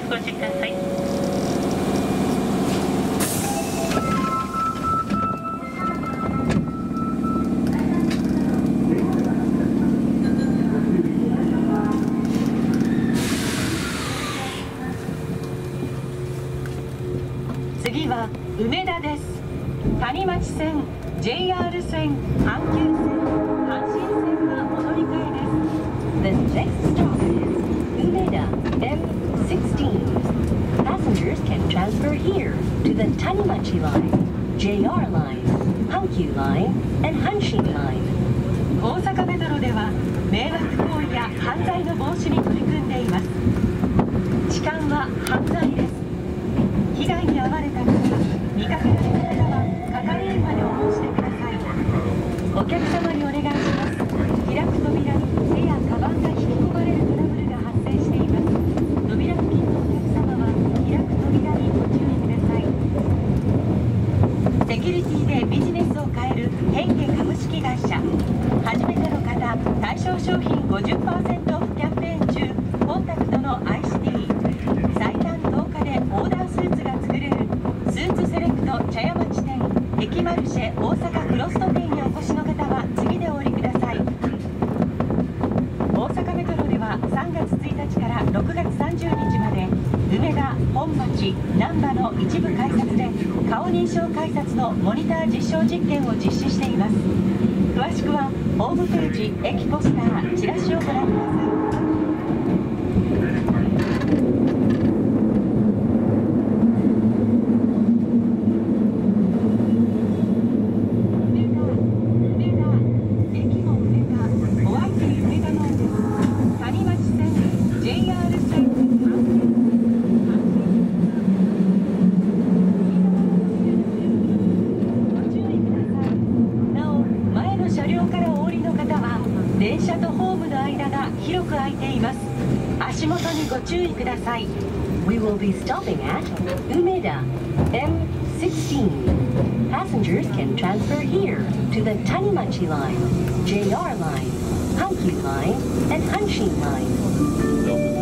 ご注意ください。 次は梅田です。谷町線、JR 線、阪急線、阪神線はお乗り換えです。 The next stop is Umeda M16. Passengers can transfer here to the Tanimachi Line, JR Line, Hankyu Line, and Hanshin Line. 大阪メトロでは迷惑行為や犯罪の防止に取り組んでいます。痴漢は犯罪です。被害に遭われた方、見かけられた方は係員までお申してください。お客様にお願いします。開く扉に手やカバンが引き込まれるトラブルが発生しています。扉付近のお客様は開く扉にご注意ください。セキュリティでビジネスを変える変化株式会社。初めての方、対象商品 50% オフキャンペーン中。コンタクトの ICT。最短10日でオーダースーツが作れるスーツセレクト茶屋町店、駅マルシェ大阪クロスト店にお越しの方は次でお降りください。大阪メトロでは3月1日から6月30日まで梅田、本町、難波の一部改札で顔認証改札のモニター実証実験を実施しています。詳しくはホームページ、駅ポスター、チラシをご覧ください。電車とホームの間が広く空いています。足元にご注意ください。 We will be stopping at Umeda M16. Passengers can transfer here to the Tanimachi Line, JR Line, Hankyu Line, and Hanshin Line.